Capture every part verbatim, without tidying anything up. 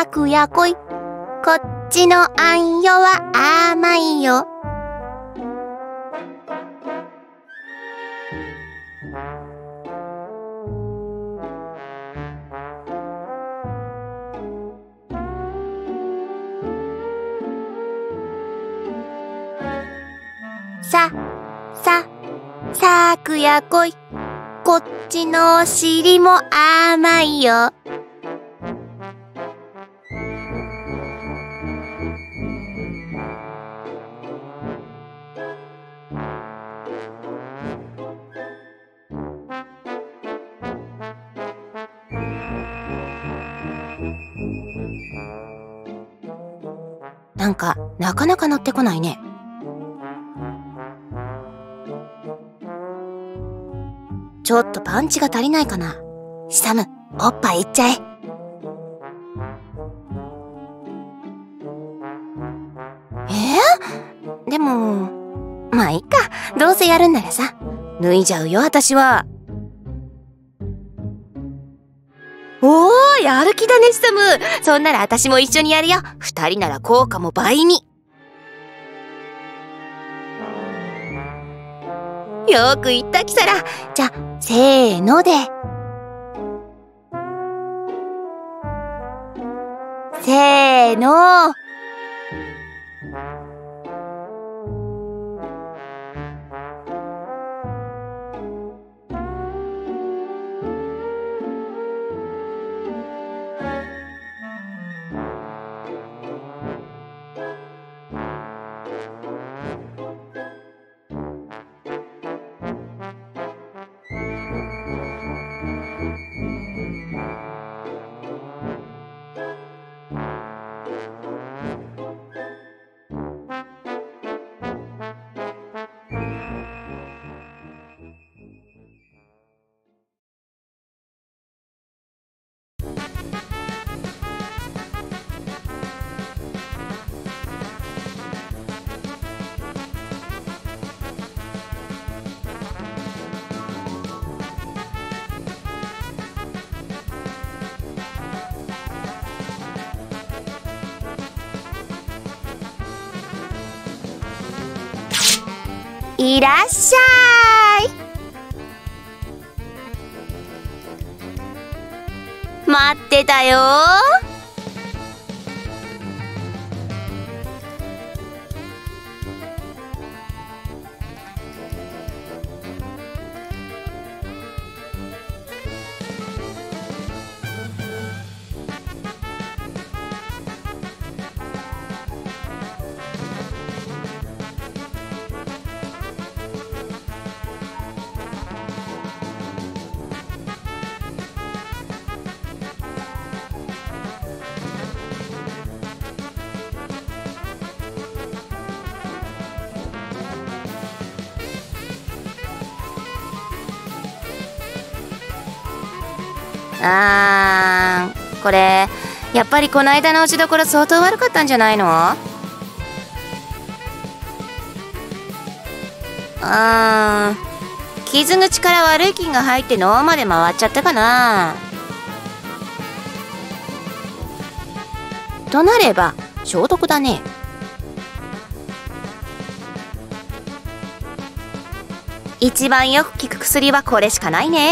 くやこい。こっちのあんよは甘いよ。さ、さ、さくやこい。こっちのお尻も甘いよ。なんかなかなか乗ってこないね。ちょっとパンチが足りないかな。シサム、おっぱいいっちゃえ。えー、でもまあいいか。どうせやるんならさ、脱いじゃうよ私は。おー、やる気だねシサム。そんなら私も一緒にやるよ。二人なら効果も倍に。よーく言ったキサラ。じゃせーので。せーの。いらっしゃい。待ってたよ。あー、これやっぱりこの間の打ちどころ相当悪かったんじゃないの？あー、傷口から悪い菌が入って脳まで回っちゃったかな。となれば消毒だね。一番よく効く薬はこれしかないね。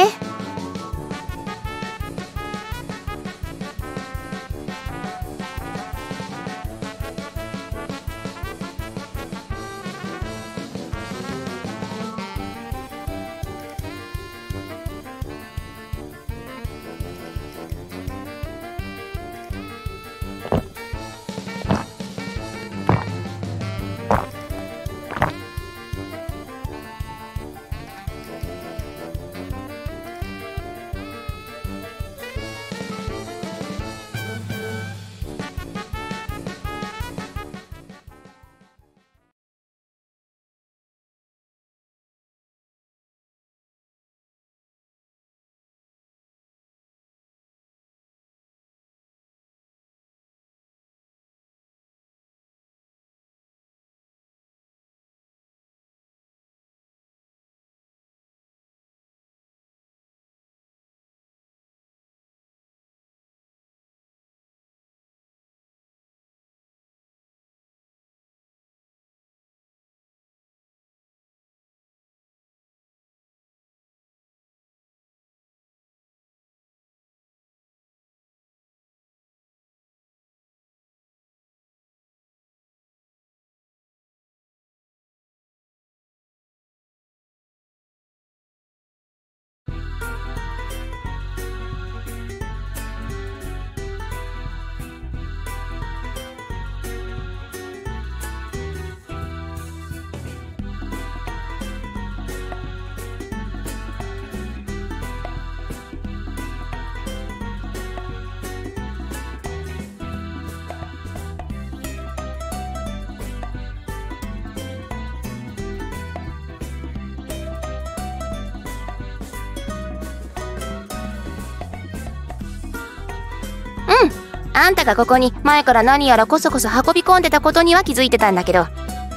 あんたがここに前から何やらこそこそ運び込んでたことには気づいてたんだけど。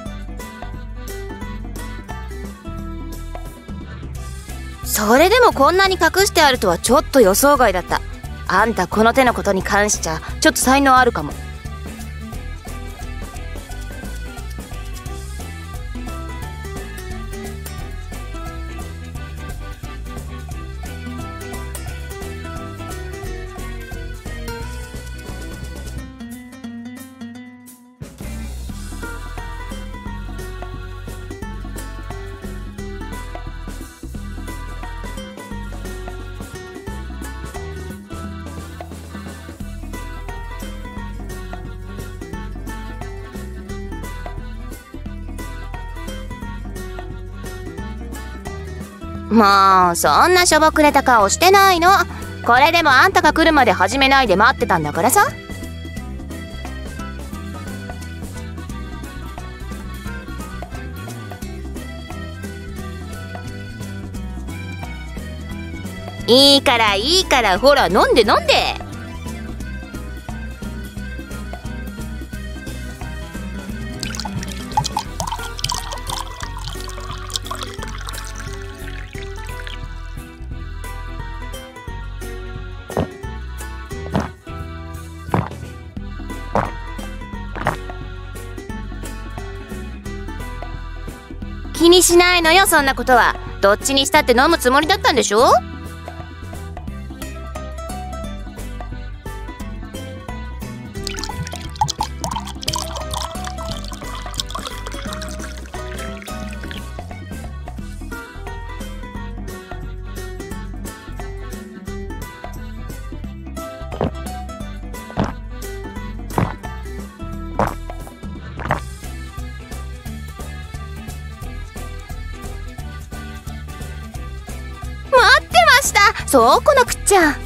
それでもこんなに隠してあるとはちょっと予想外だった。あんたこの手のことに関しちゃちょっと才能あるかも。もうそんなしょぼくれた顔してないの。これでもあんたが来るまで始めないで待ってたんだからさ。いいからいいから、ほら飲んで飲んで。気にしないのよ、そんなことは。どっちにしたって飲むつもりだったんでしょ。そうこのくっちゃん。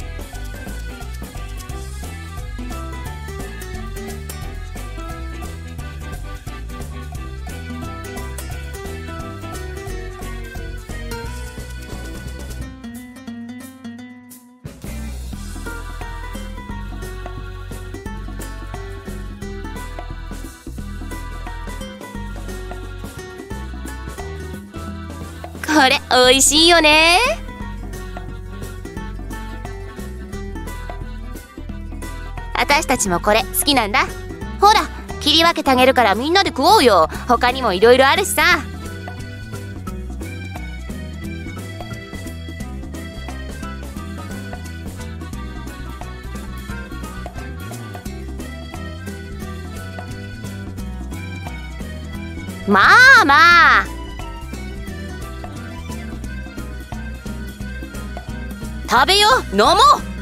これおいしいよね。私たちもこれ好きなんだ。ほら切り分けてあげるからみんなで食おうよ。他にもいろいろあるしさ。まあまあ、食べよう、飲もう。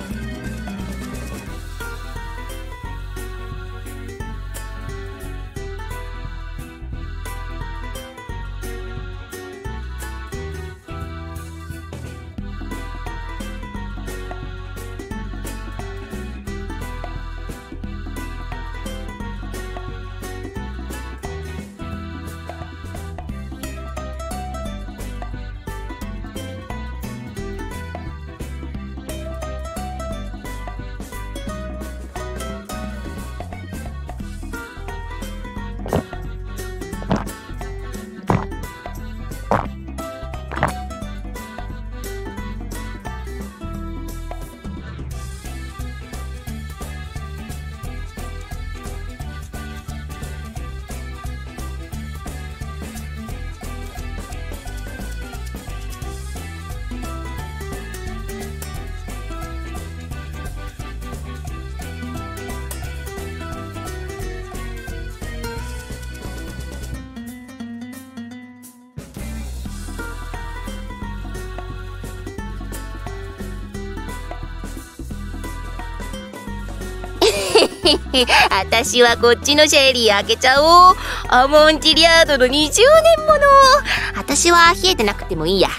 私はこっちのシェリー開けちゃおう。アモンチリアードのにじゅうねんもの。私は冷えてなくてもいいや。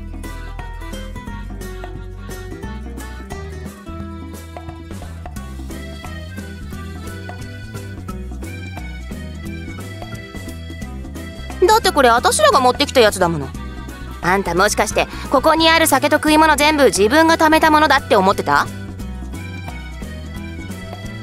だってこれ私らが持ってきたやつだもの。あんたもしかしてここにある酒と食い物全部自分が貯めたものだって思ってた？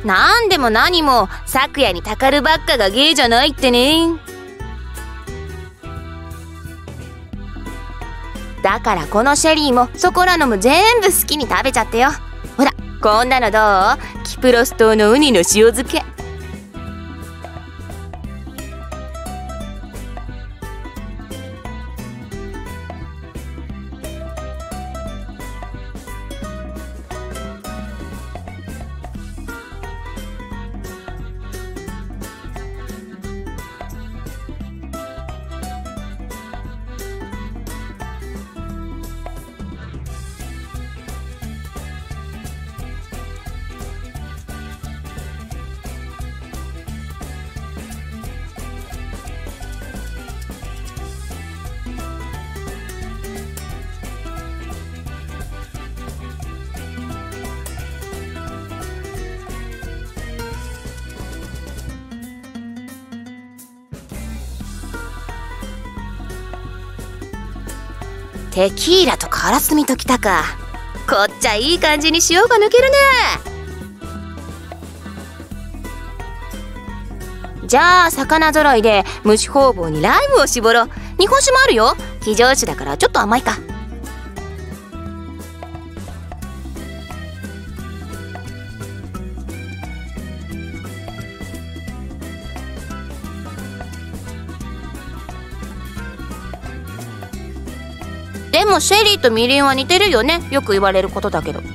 なんでも何も昨夜にたかるばっかが芸じゃないってね。だからこのシェリーもそこらのも全部好きに食べちゃってよ。ほらこんなのどう？キプロス島のウニの塩漬け。テキーラとカラスミときたか。こっちゃいい感じに塩が抜けるね。じゃあ魚揃いで蒸しほうぼうにライムを絞ろう。日本酒もあるよ。生上酒だからちょっと甘いか。でもシェリーとみりんは似てるよね。よく言われることだけど。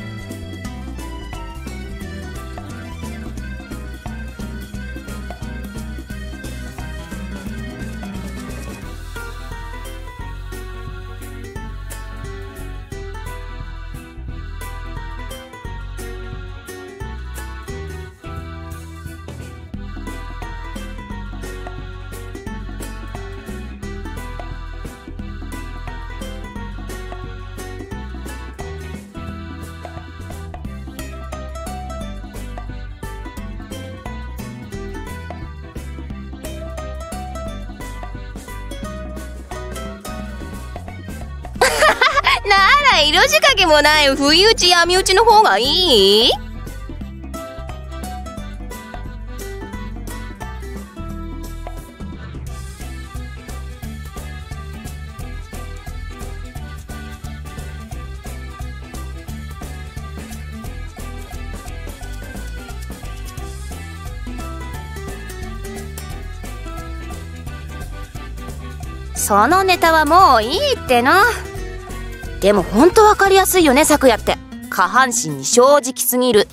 なら色仕掛けもない不意打ち闇打ちの方がいい？そのネタはもういいってな。でもほんと分かりやすいよね、昨夜って。下半身に正直すぎる。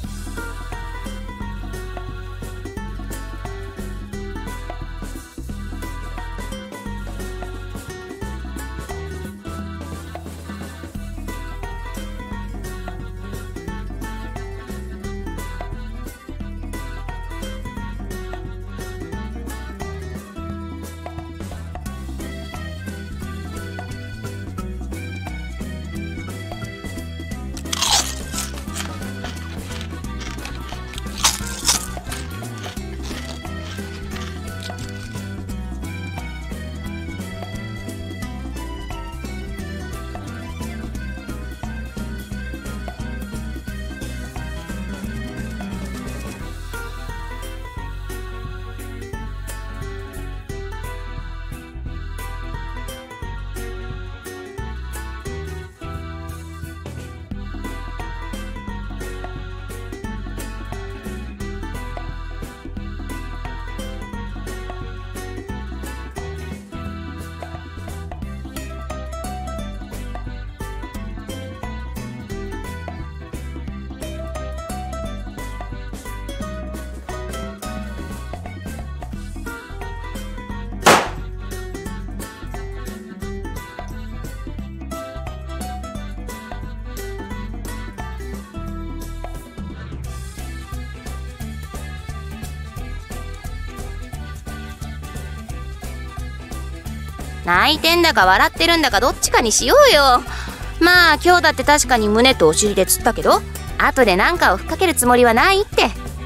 泣いてんだか笑ってるんだかどっちかにしようよ。まあ今日だって確かに胸とお尻で釣ったけど、後で何かをふっかけるつもりはないって。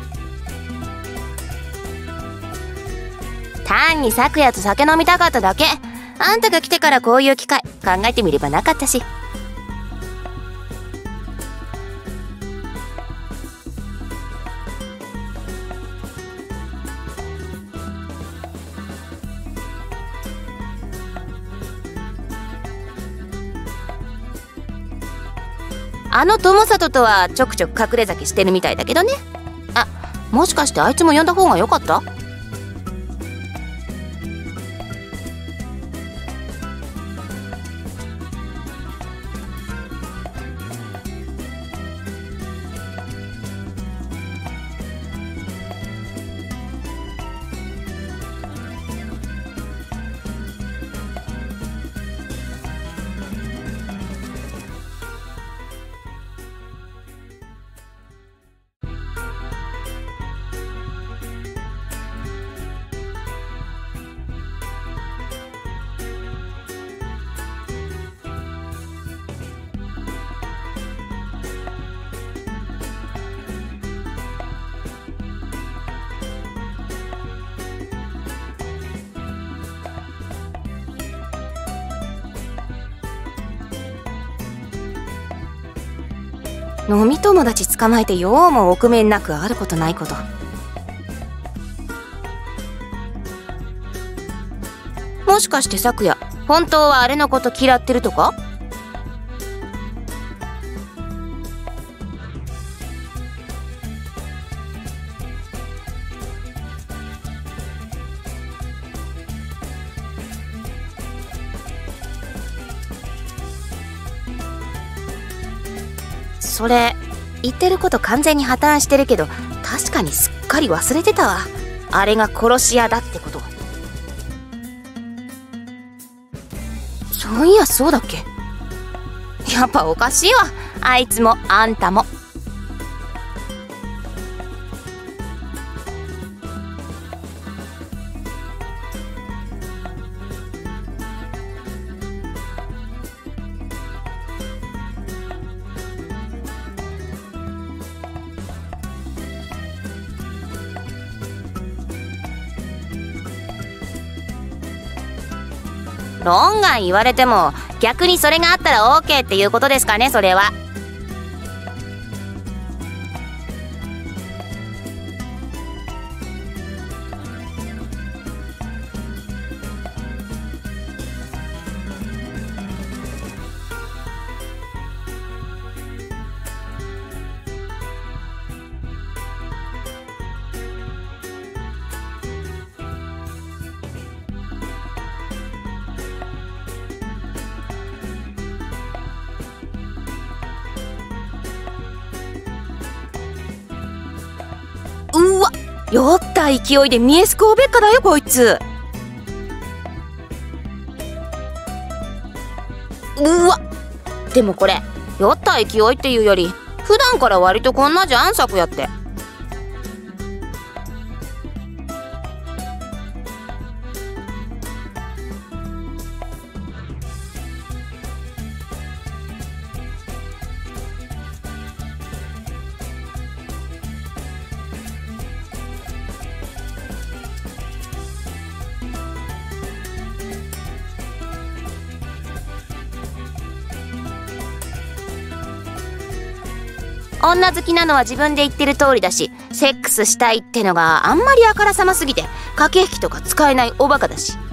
単に昨夜と酒飲みたかっただけ。あんたが来てからこういう機会考えてみればなかったし。 あの友里とはちょくちょく隠れ酒してるみたいだけどね。あ、もしかしてあいつも呼んだ方が良かった？飲み友達捕まえてようも臆面なくあることないこと。もしかして昨夜本当はあれのこと嫌ってるとか？それ言ってること完全に破綻してるけど、確かにすっかり忘れてたわ。あれが殺し屋だってこと。そういやそうだっけ。やっぱおかしいわ、あいつもあんたも。論外言われても逆にそれがあったら OK っていうことですかね、それは。うわ、酔った勢いでミエスコーベッカだよこいつ。うわ、でもこれ酔った勢いっていうより普段から割とこんなじゃん昨夜って。女好きなのは自分で言ってる通りだし、セックスしたいってのがあんまりあからさますぎて駆け引きとか使えないおバカだし。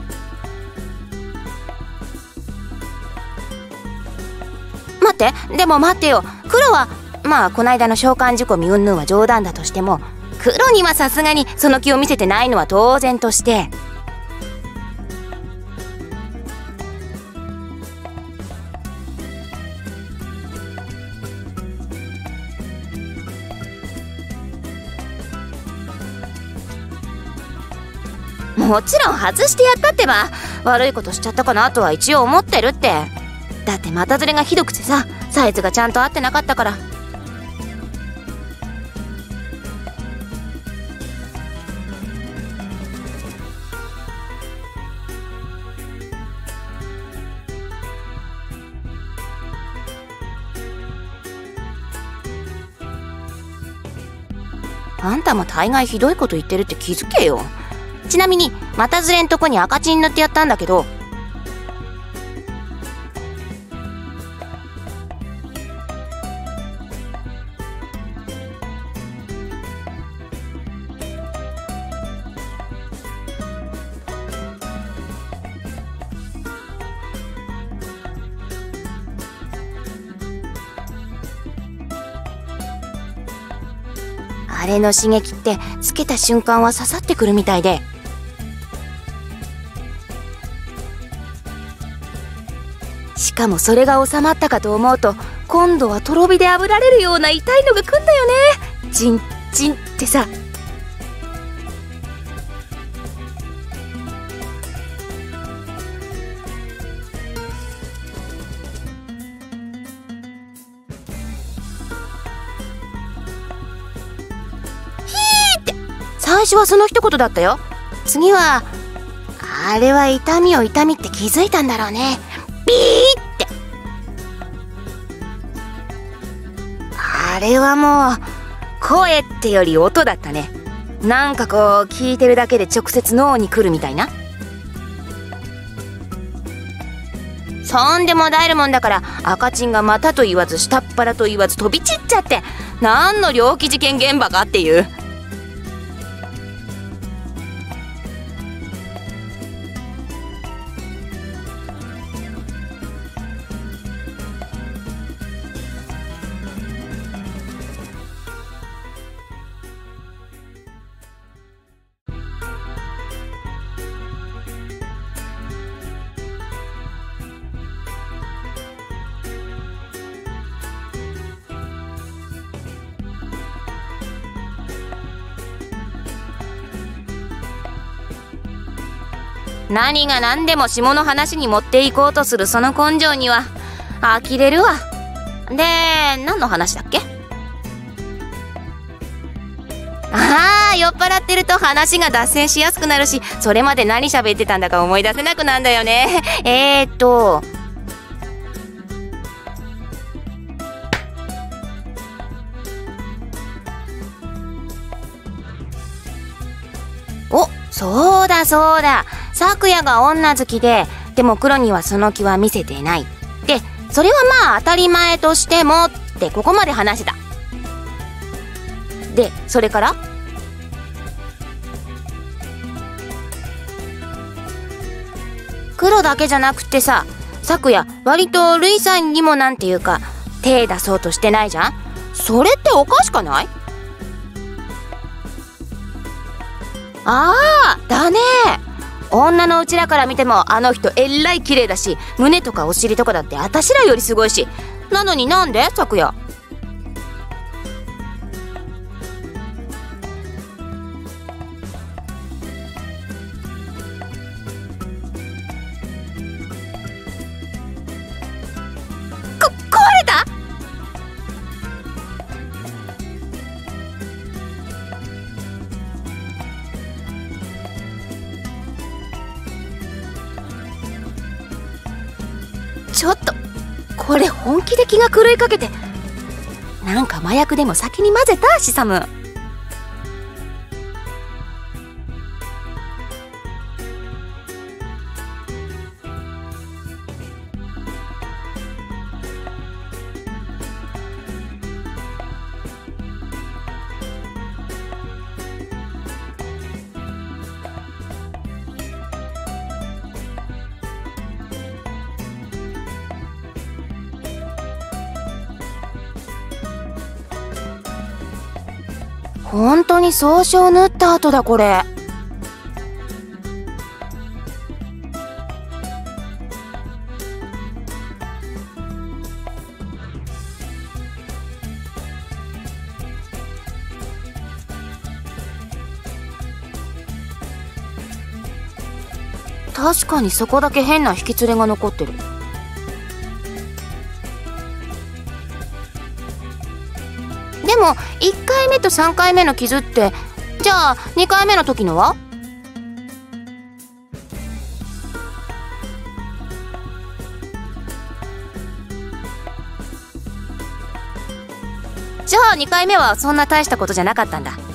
待って、でも待ってよ、黒はまあこないだの召喚仕込み云々は冗談だとしても、黒にはさすがにその気を見せてないのは当然として。もちろん外してやったってば、悪いことしちゃったかなとは一応思ってるって。だって股ずれがひどくてさ、サイズがちゃんと合ってなかったから。あんたも大概ひどいこと言ってるって気づけよ。ちなみに股ずれんとこに赤チン塗ってやったんだけど、 あれの刺激ってつけた瞬間は刺さってくるみたいで、しかもそれが収まったかと思うと、今度はとろ火で炙られるような痛いのが来んだよね。チンチンってさ。最初はその一言だったよ。次はあれは痛みを痛みって気づいたんだろうね。ビーって。あれはもう声ってより音だったね。なんかこう聞いてるだけで直接脳に来るみたいな。そんでもだえるもんだから、赤チンがまたと言わず下っ腹と言わず飛び散っちゃって、何の猟奇事件現場かっていう。何が何でも下の話に持っていこうとするその根性には呆れるわ。で、何の話だっけ？ああ、酔っ払ってると話が脱線しやすくなるし、それまで何喋ってたんだか思い出せなくなんだよね。えーっとお、そうだそうだ。咲夜が女好きで、でも黒にはその気は見せてない。で、それはまあ当たり前としてもってここまで話してた。で、それから黒だけじゃなくてさ、咲夜割とルイさんにもなんていうか手出そうとしてないじゃん。それっておかしかない？ああ、だね。女のうちらから見てもあの人えらい綺麗だし、胸とかお尻とかだってあたしらよりすごいし。なのになんで咲夜？こ、壊れた？ちょっとこれ本気で気が狂いかけて、なんか麻薬でも先に混ぜた？シサム。本当に総称縫った後だこれ。確かにそこだけ変な引き連れが残ってる。でもいっかいめとさんかいめの傷って、じゃあにかいめの時のは？じゃあにかいめはそんな大したことじゃなかったんだ。